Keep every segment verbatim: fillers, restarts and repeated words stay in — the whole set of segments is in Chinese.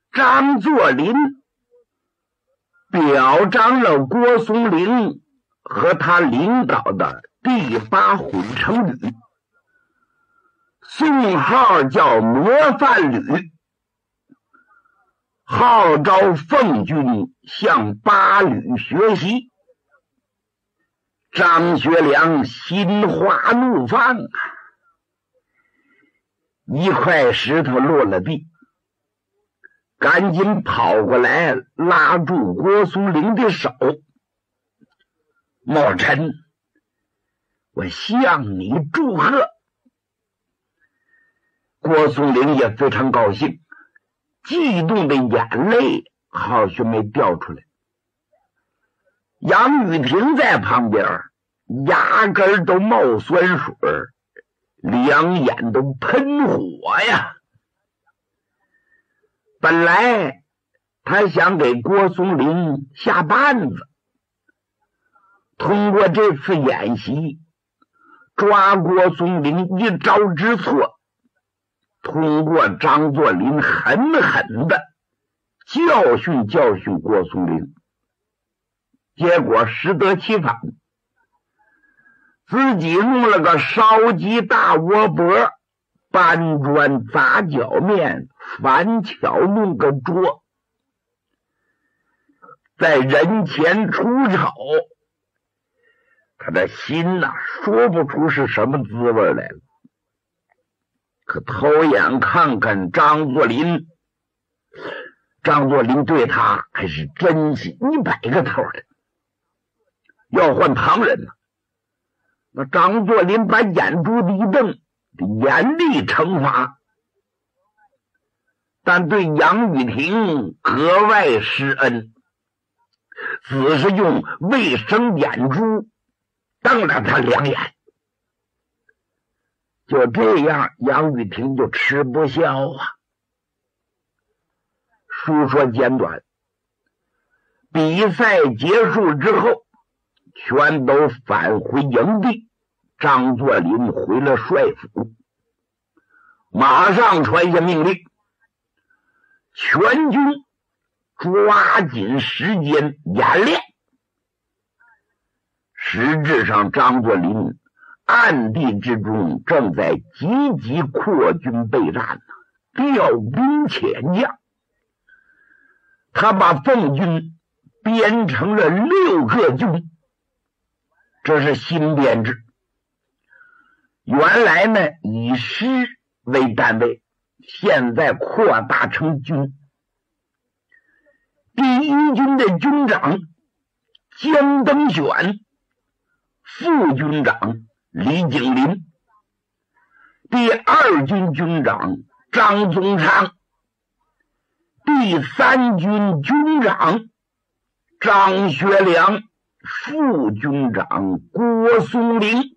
张作霖表彰了郭松龄和他领导的第八混成旅，宋号叫模范旅，号召奉军向八旅学习。张学良心花怒放啊，一块石头落了地，赶紧跑过来拉住郭松龄的手。某臣，我向你祝贺。郭松龄也非常高兴，激动的眼泪好像没掉出来。杨雨婷在旁边压根儿都冒酸水，两眼都喷火呀。本来他想给郭松龄下绊子，通过这次演习抓郭松龄一招之错，通过张作霖狠狠的教训教训郭松龄，结果适得其反，自己弄了个烧鸡大窝脖，搬砖砸脚面，反巧弄个桌，在人前出丑，他的心呐、啊、说不出是什么滋味来了。可偷眼看看张作霖，张作霖对他还是珍惜一百个头的。要换旁人呢，那张作霖把眼珠子一瞪，严厉惩罚，但对杨雨婷格外施恩，只是用卫生眼珠瞪了他两眼。就这样，杨雨婷就吃不消啊。书说简短，比赛结束之后，全都返回营地。张作霖回了帅府，马上传下命令，全军抓紧时间演练。实质上，张作霖暗地之中正在积极扩军备战，调兵遣将。他把奉军编成了六个军，这是新编制。原来呢以师为单位，现在扩大成军。第一军的军长江登选，副军长李景林，第二军军长张宗昌，第三军军长张学良，副军长郭松龄，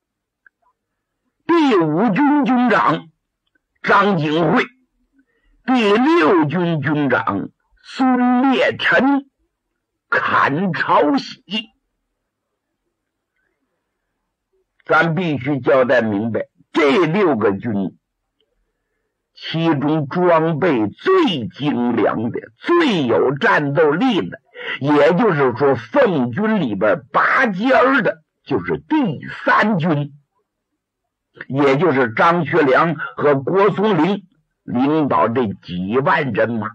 第五军军长张景惠，第六军军长孙烈臣、阚朝喜。咱必须交代明白，这六个军其中装备最精良的、最有战斗力的，也就是说奉军里边拔尖的就是第三军，也就是张学良和郭松龄领导这几万人马。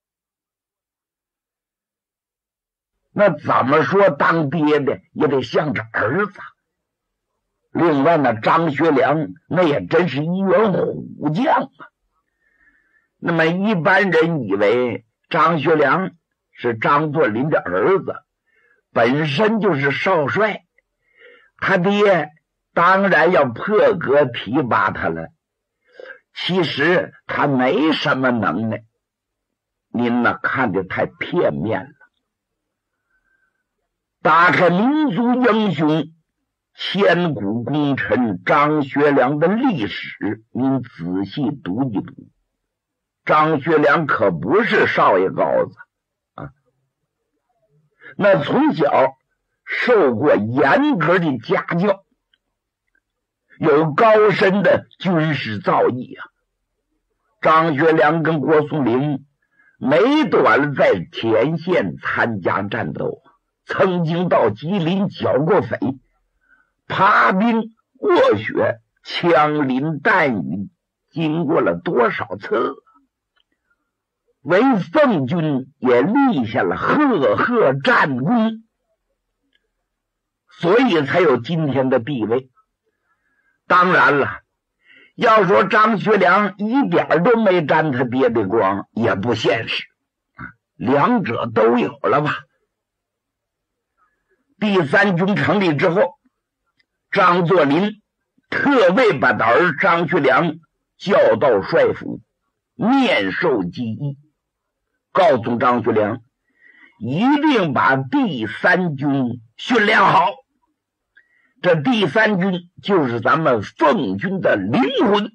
那怎么说当爹的也得向着儿子。另外呢，张学良那也真是一员虎将啊。那么一般人以为张学良是张作霖的儿子，本身就是少帅，他爹当然要破格提拔他了。其实他没什么能耐，您呢看得太片面了。打开民族英雄千古功臣张学良的历史，您仔细读一读。张学良可不是少爷高子啊，那从小受过严格的家教，有高深的军事造诣啊。张学良跟郭松龄每段在前线参加战斗，曾经到吉林剿过匪，爬冰卧雪，枪林弹雨，经过了多少次，为奉军也立下了赫赫战功，所以才有今天的地位。当然了，要说张学良一点都没沾他爹的光，也不现实，两者都有了吧。第三军成立之后，张作霖特为把他儿张学良叫到帅府，面授机宜，告诉张学良一定把第三军训练好。这第三军就是咱们奉军的灵魂，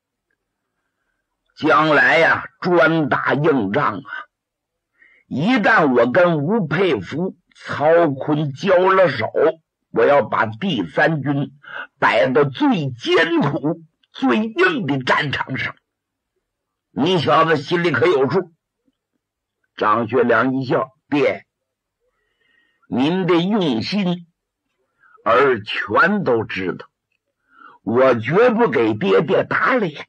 将来呀、啊、专打硬仗啊！一旦我跟吴佩孚、曹锟交了手，我要把第三军摆到最艰苦、最硬的战场上。你小子心里可有数？张学良一笑：爹，您的用心儿全都知道，我绝不给爹爹打脸。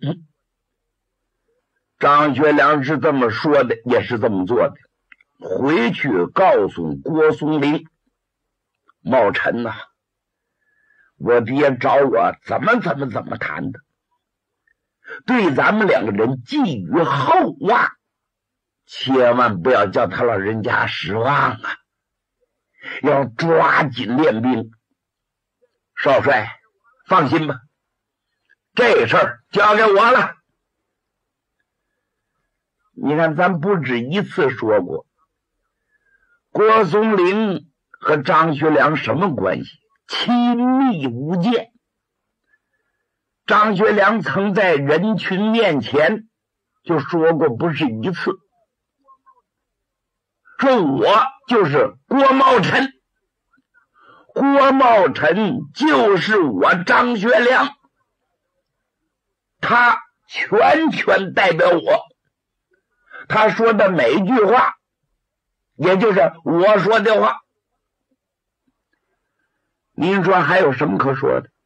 张学良是这么说的，也是这么做的。回去告诉郭松龄：茂臣呐、啊，我爹找我怎么怎么怎么谈的，对咱们两个人寄予厚望，千万不要叫他老人家失望啊！要抓紧练兵。少帅，放心吧，这事儿交给我了。你看，咱不止一次说过，郭松龄和张学良什么关系？亲密无间。张学良曾在人群面前就说过不是一次，说我就是郭茂臣，郭茂臣就是我张学良，他全权代表我，他说的每一句话也就是我说的话。您说还有什么可说的？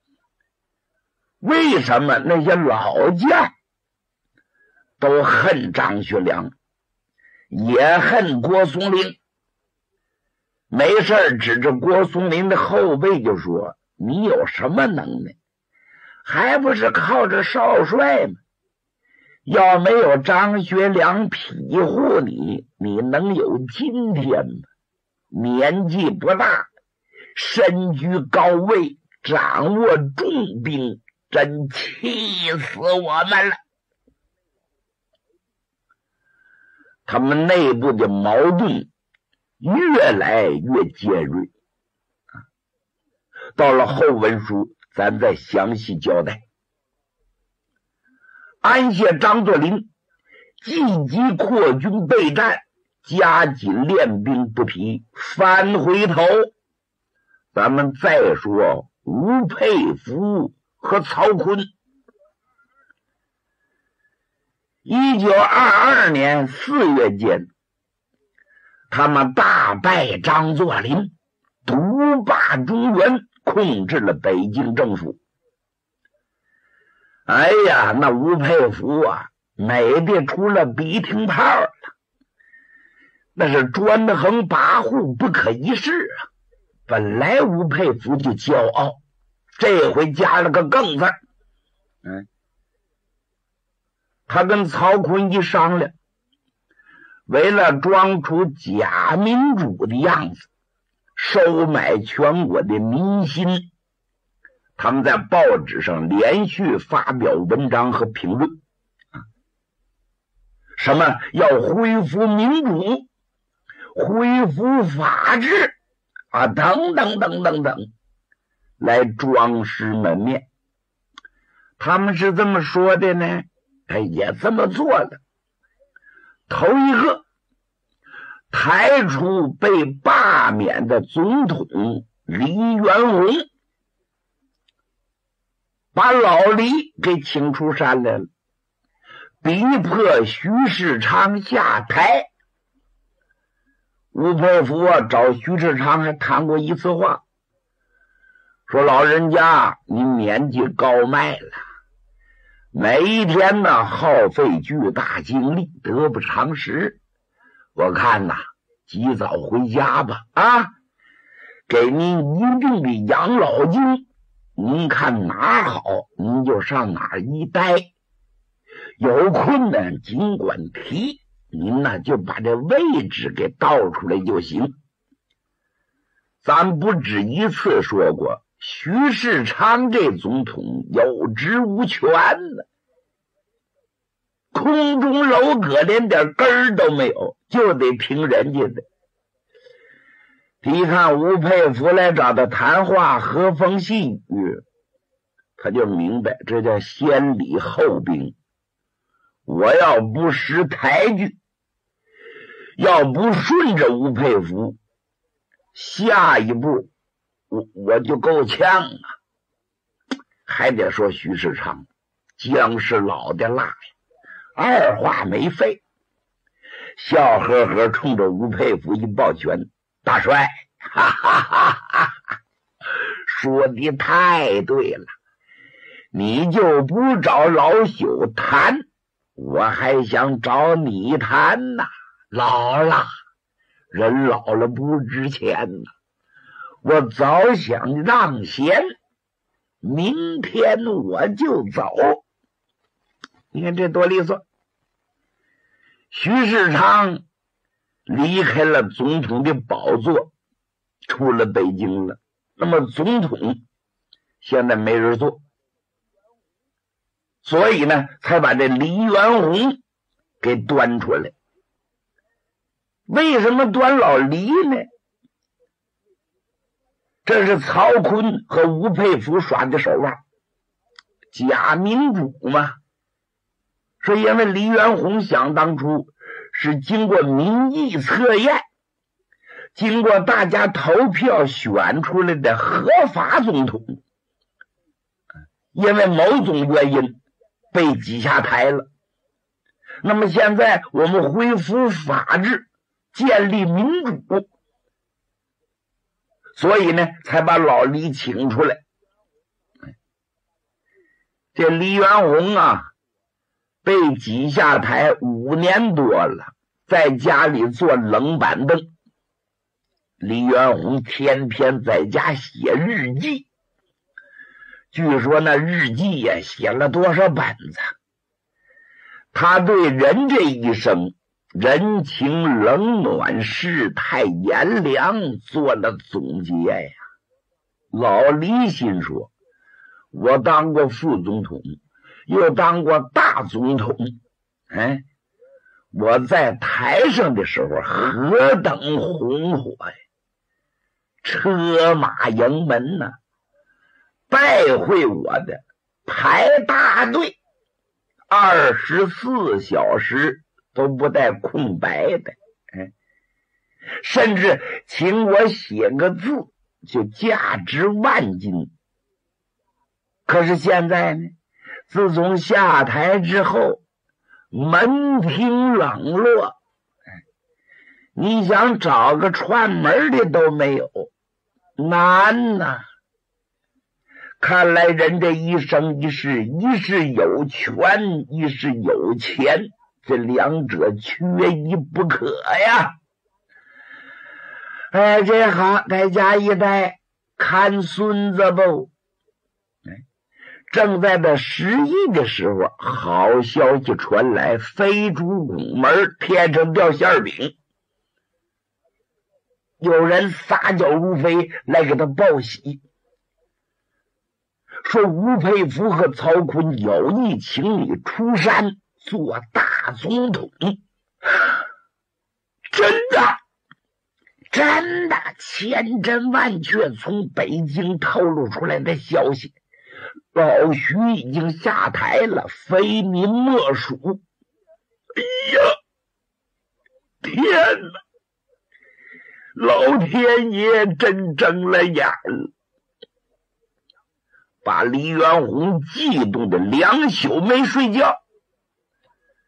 为什么那些老将都恨张学良，也恨郭松龄？没事指着郭松龄的后背就说：你有什么能耐？还不是靠着少帅吗？要没有张学良庇护你，你能有今天吗？年纪不大，身居高位，掌握重兵，真气死我们了。他们内部的矛盾越来越尖锐，到了后文书咱再详细交代。安谢张作霖积极扩军备战，加紧练兵不疲。翻回头咱们再说吴佩孚和曹锟。一九二二年四月间，他们大败张作霖，独霸中原，控制了北京政府。哎呀，那吴佩孚啊，美的出了鼻涕泡了，那是专横跋扈，不可一世啊！本来吴佩孚就骄傲，这回加了个更字。嗯，他跟曹锟一商量，为了装出假民主的样子，收买全国的民心，他们在报纸上连续发表文章和评论，什么要恢复民主，恢复法治啊，等等等等等，来装饰门面。他们是这么说的呢，哎，也这么做了。头一个，抬出被罢免的总统黎元洪，把老黎给请出山来了， 逼迫徐世昌下台。吴佩孚啊找徐世昌还谈过一次话，说老人家您年纪高迈了，每一天呢耗费巨大精力，得不偿失，我看呐及早回家吧，啊，给您一定的养老金，您看哪儿好您就上哪儿一待，有困难尽管提，您呢就把这位置给倒出来就行。咱不止一次说过，徐世昌这总统有职无权呢，空中楼阁连点根儿都没有，就得听人家的。一看吴佩孚来找他谈话，和风细雨，他就明白这叫先礼后兵。我要不识抬举，要不顺着吴佩孚，下一步我我就够呛啊！还得说徐世昌，姜是老的辣呀，二话没费，笑呵呵冲着吴佩孚一抱拳：“大帅，哈哈哈哈，说的太对了，你就不找老朽谈，我还想找你谈呐。老了，人老了不值钱呐，我早想让贤，明天我就走。”你看这多利索。徐世昌离开了总统的宝座，出了北京了。那么总统现在没人做，所以呢才把这黎元洪给端出来。为什么端老黎呢？这是曹锟和吴佩孚耍的手腕，假民主嘛。说因为黎元洪想当初是经过民意测验，经过大家投票选出来的合法总统，因为某种原因被挤下台了。那么现在我们恢复法治，建立民主，所以呢才把老黎请出来。这黎元洪啊被挤下台五年多了，在家里坐冷板凳。黎元洪天天在家写日记，据说那日记呀、啊、写了多少本子。他对人这一生人情冷暖世态炎凉做了总结呀。老黎心说，我当过副总统，又当过大总统，哎，我在台上的时候何等红火呀，车马迎门呐、啊，拜会我的排大队，二十四小时都不带空白的，哎，甚至请我写个字就价值万金。可是现在呢，自从下台之后，门庭冷落，你想找个串门的都没有，难呐！看来人这一生一世，一是有权，一是有钱，这两者缺一不可呀。哎，这好，在家一待，看孙子不？正在这十一的时候，好消息传来，飞出拱门，天上掉馅饼，有人撒脚如飞来给他报喜，说吴佩孚和曹锟有意请你出山做大总统。真的真的，千真万确从北京透露出来的消息，老徐已经下台了，非民莫属。哎呀，天哪！老天爷真睁了眼了，把黎元洪激动的两宿没睡觉。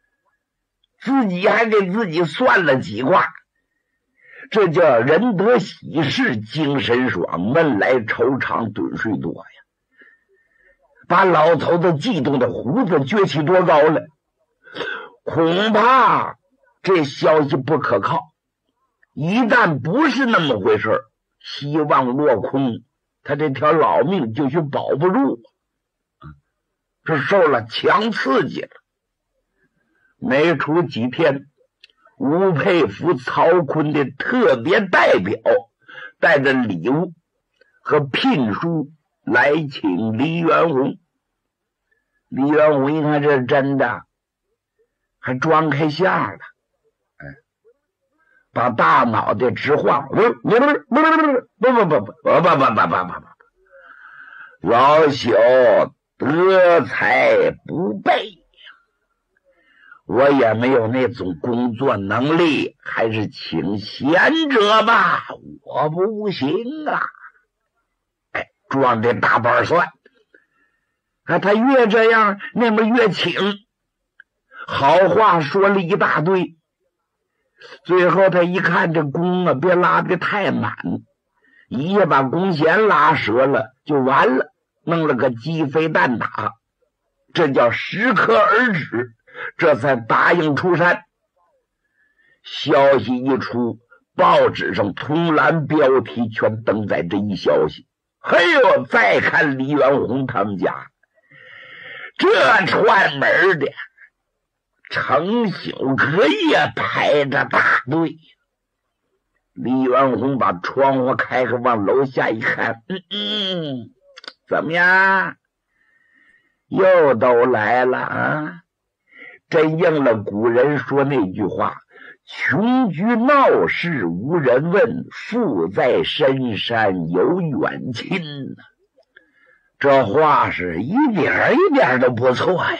自己还给自己算了几卦。这叫人得喜事精神爽，门来愁长顿睡多呀。把老头子激动的胡子撅起多高了，恐怕这消息不可靠。一旦不是那么回事，希望落空，他这条老命就许保不住，这受了强刺激了。没出几天，吴佩孚、曹锟的特别代表带着礼物和聘书来请黎元洪。黎元洪一看这是真的，还装开相了，哎，把大脑袋直晃，不是，不是，不是，不是，不是，不不不不不不不不不，老朽德才不备，我也没有那种工作能力，还是请贤者吧，我不行啊！哎，装这大板蒜，啊，他越这样，那么越请，好话说了一大堆。最后他一看这弓啊，别拉得太满，一下把弓弦拉折了，就完了，弄了个鸡飞蛋打，这叫适可而止。这才答应出山。消息一出，报纸上通栏标题全登载这一消息。嘿呦，再看黎元洪他们家，这串门的成宿隔夜排着大队。黎元洪把窗户开开，往楼下一看，嗯嗯，怎么样？又都来了啊！真应了古人说那句话，穷居闹市无人问，富在深山有远亲。这话是一点一点都不错呀。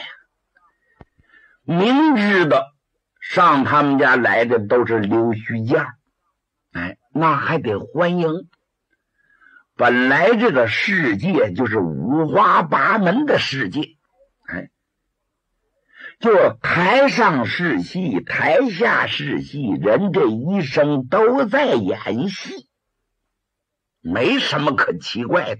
明知道上他们家来的都是溜须匠，哎，那还得欢迎。本来这个世界就是五花八门的世界，哎，就台上是戏，台下是戏，人这一生都在演戏，没什么可奇怪的。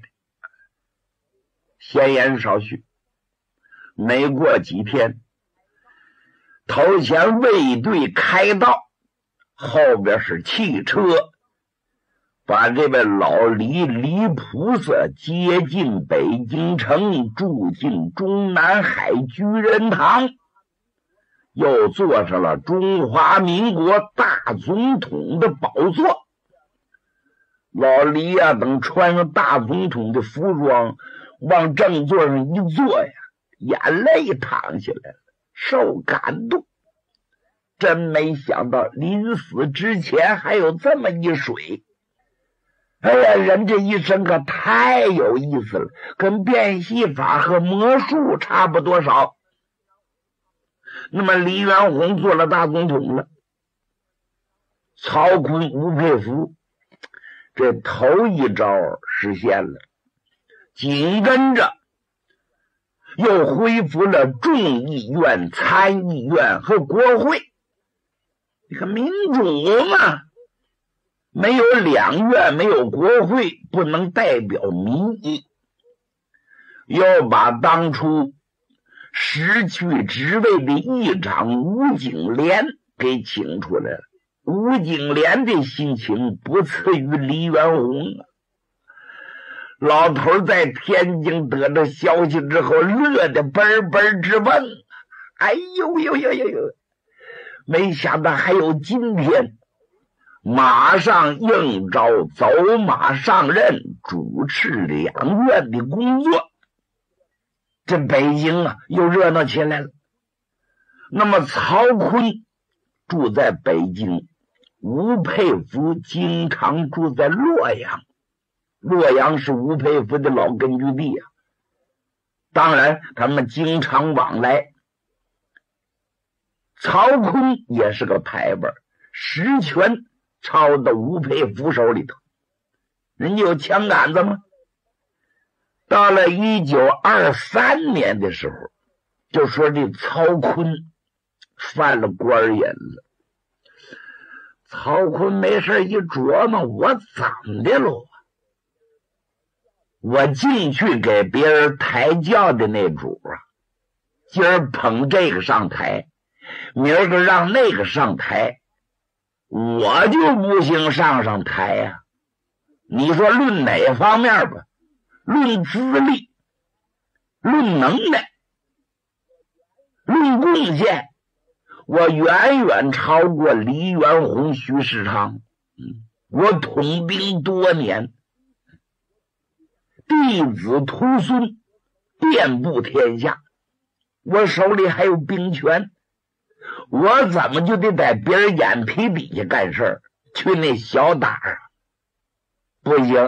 闲言少叙，没过几天，头前卫队开道，后边是汽车，把这位老黎黎菩萨接进北京城，住进中南海居仁堂，又坐上了中华民国大总统的宝座。老黎啊，等穿上大总统的服装，往正座上一坐呀，眼泪淌下来了，受感动。真没想到临死之前还有这么一水。哎呀，人这一生可太有意思了，跟变戏法和魔术差不多少。那么黎元洪做了大总统了，曹锟、吴佩孚这头一招实现了，紧跟着又恢复了众议院、参议院和国会。你看民主嘛，没有两院，没有国会，不能代表民意。又把当初失去职位的议长吴景莲给请出来了。吴景莲的心情不次于黎元洪啊。老头在天津得到消息之后，乐得奔奔直蹦。哎呦呦呦呦呦！没想到还有今天，马上应召走马上任，主持两院的工作。这北京啊，又热闹起来了。那么曹锟住在北京，吴佩孚经常住在洛阳。洛阳是吴佩孚的老根据地啊，当然他们经常往来。曹锟也是个牌本，实权抄到吴佩孚手里头。人家有枪杆子吗？到了一九二三年的时候，就说这曹锟犯了官瘾了。曹锟没事一琢磨，我怎么的了？我进去给别人抬轿的那主啊，今儿捧这个上台，明儿个让那个上台，我就不行上上台呀、啊。你说论哪方面吧？论资历，论能耐，论贡献，我远远超过黎元洪、徐世昌。嗯，我统兵多年，弟子徒孙遍布天下，我手里还有兵权，我怎么就得在别人眼皮底下干事儿，去那小打啊？不行，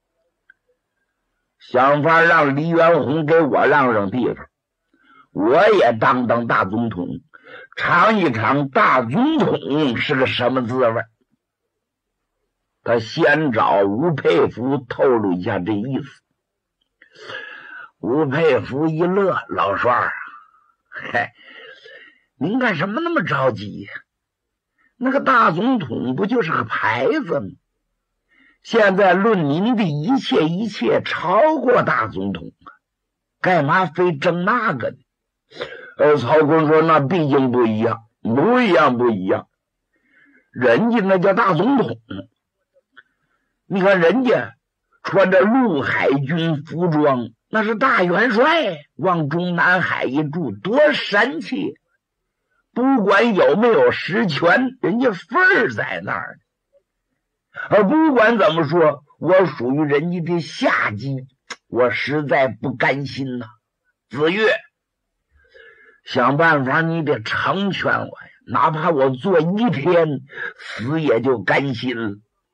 想法让黎元洪给我让让地方，我也当当大总统，尝一尝大总统是个什么滋味。他先找吴佩孚透露一下这意思。吴佩孚一乐，老帅啊，嘿，您干什么那么着急呀？那个大总统不就是个牌子吗？现在论您的一切一切超过大总统啊，干嘛非争那个呢？呃，曹锟说那毕竟不一样，不一样不一样，人家那叫大总统，你看人家穿着陆海军服装，那是大元帅，往中南海一住多神气，不管有没有实权，人家份儿在那儿。而不管怎么说，我属于人家的下级，我实在不甘心呐、啊。子越，想办法你得成全我呀，哪怕我做一天，死也就甘心了。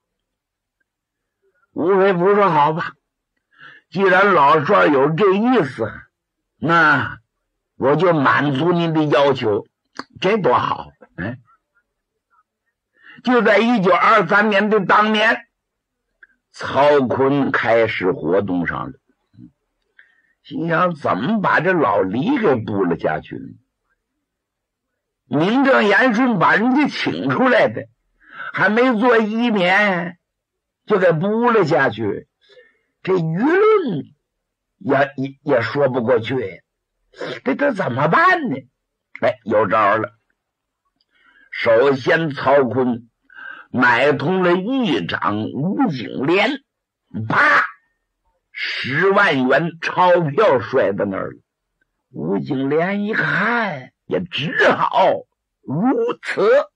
吴佩孚说好吧，既然老帅有这意思，那我就满足您的要求，这多好。哎，就在一九二三年的当年，曹锟开始活动上了，心想怎么把这老黎给布了下去呢？名正言顺把人家请出来的，还没做一年就给布了下去，这舆论也也也说不过去，这这怎么办呢？哎，有招了。首先曹锟买通了议长吴景莲，啪，十万元钞票摔在那儿了。吴景莲一看，也只好如此。